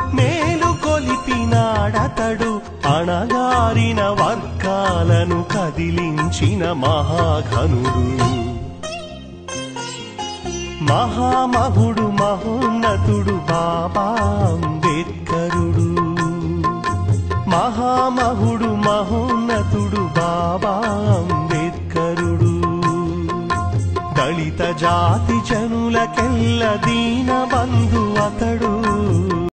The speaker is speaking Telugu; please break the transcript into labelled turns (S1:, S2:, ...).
S1: మేలు కొలిపినాడతడు అణగారిన వర్గాలను కదిలించిన మహాఘనుడు మహామహుడు మహోన్నతుడు బాబా అంబేద్కరుడు మహామహుడు మహోన్నతుడు బాబా అంబేద్కరుడు దళిత జాతి జనులకెల్ల దీన బంధు అతడు